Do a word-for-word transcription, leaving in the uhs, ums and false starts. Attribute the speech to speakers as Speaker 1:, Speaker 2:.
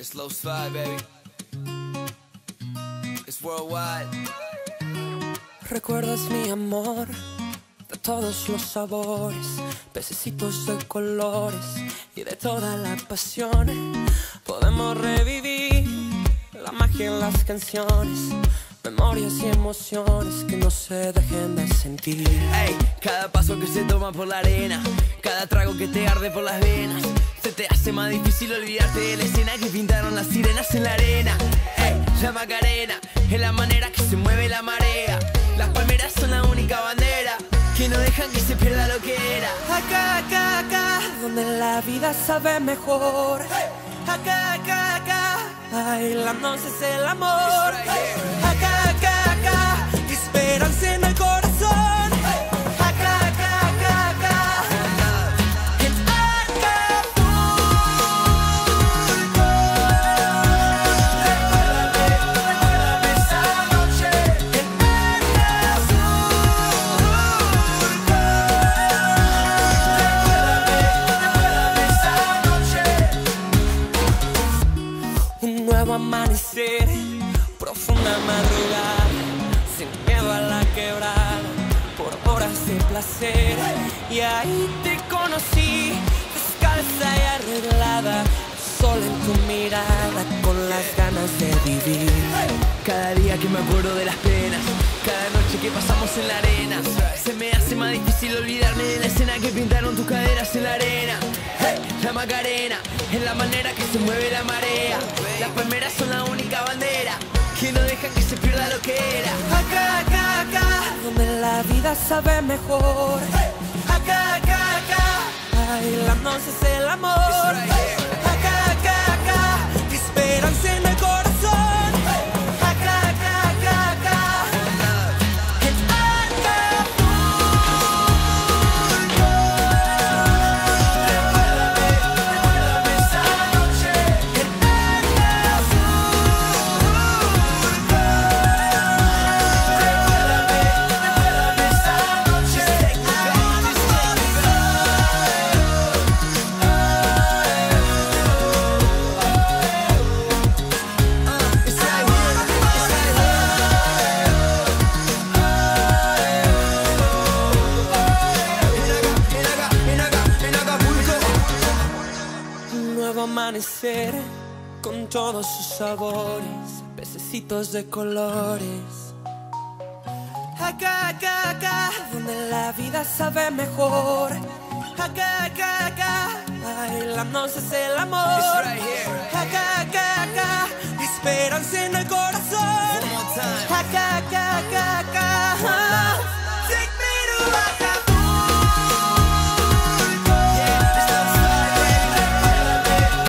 Speaker 1: Slow slide, baby. It's worldwide.
Speaker 2: Recuerdas mi amor de todos los sabores, pececitos de colores y de toda la pasión. Podemos revivir la magia en las canciones, memorias y emociones que no se dejen de sentir.
Speaker 1: Ey, cada paso que se toma por la arena, cada trago que te arde por las venas, se te hace más difícil olvidarte de la escena que pintaron las sirenas en la arena. Ey, la Macarena es la manera que se mueve la marea. Las palmeras son la única bandera que no dejan que se pierda lo que era.
Speaker 2: Acá, acá, acá, donde la vida sabe mejor. Acá, acá, acá, bailándose es el amor. Acá, acá, acá, esperanza en el corazón. Acá, acá, acá, acá, en Acapulco. Recuérdame, recuérdame esa noche en Acapulco. Recuérdame, recuérdame esa noche. Un nuevo amanecer, profunda madrugada, sin miedo a la quebrada, por horas de placer. Y ahí te conocí, descalza y arreglada, sol en tu mirada, con las ganas de vivir.
Speaker 1: Cada día que me acuerdo de las penas, cada noche que pasamos en la arena, se me hace más difícil olvidarme de la escena que pintaron tus caderas en la arena. Hey, la Macarena es la manera que se mueve la marea. Las palmeras son la única bandera que no dejan que se pierda lo que era.
Speaker 2: Acá, acá, acá, donde la vida sabe mejor. Acá, acá, acá, bailándose es el amor. Acá, acá, acá, esperanza en el corazón. Acá, acá, acá, acá, en Acapulco. Recuérdame, recuérdame esa noche en Acapulco. Recuérdame, recuérdame esa noche en Un nuevo amanecer con todos sus sabores, pececitos de colores. Acá, acá, acá, donde la vida sabe mejor. Acá, acá, acá, bailándose es el amor. Acá, acá, acá, esperanza en el corazón. Acá, acá, acá, acá.